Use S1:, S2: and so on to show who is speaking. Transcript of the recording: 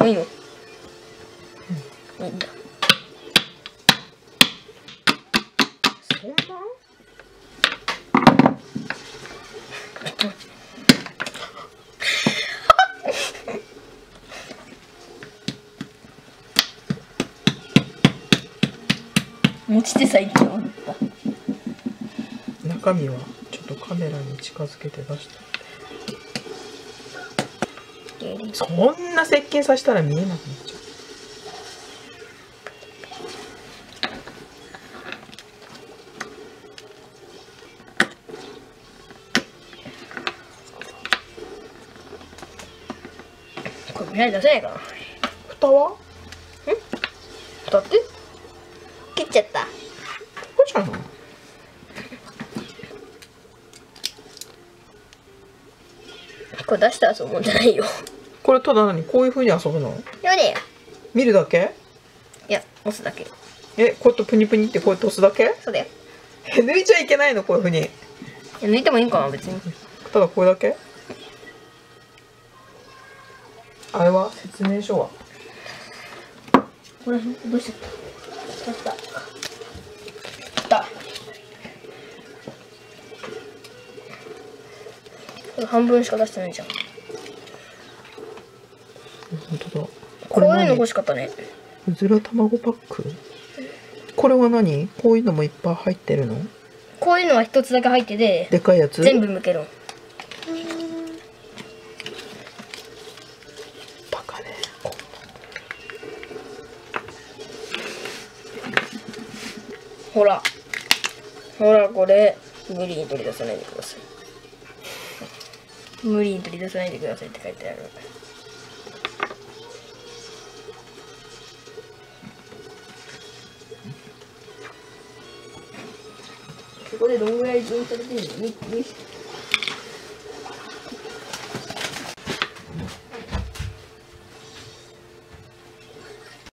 S1: もういいの？いいんだ。
S2: そんな？
S1: 持ち手さ一応あった。
S2: 中身はちょっとカメラに近づけて出した。そんな接近させたら見えなくなっちゃ
S1: う。これぐらい出せないかな。
S2: 蓋は？
S1: だって切っちゃった。
S2: ここじゃない？
S1: これ出して遊ぶもんじゃないよ。
S2: これただ何？こういう風に遊ぶの？
S1: やね
S2: 見るだけ？
S1: いや、押すだけ。
S2: こうやってプニプニってこうやって押すだけ？
S1: そうだよ。
S2: 抜いちゃいけないの？こういう風に。
S1: いや、抜いてもいいんかな、別に。
S2: ただこれだけ？あれは説明書は？
S1: これどうしちゃった。これ半分しか出してないじゃん。
S2: 本当だ。
S1: こういうの欲しかったね。
S2: うずら卵パック？これは何？こういうのもいっぱい入ってるの？
S1: こういうのは一つだけ入ってて、
S2: でかいやつ？
S1: 全部剥ける。
S2: バカね。
S1: ほら。ほら、これ、無理に取り出さないでください。無理に取り出さないでくださいって書いてある。ここでどんぐらい準されてるの？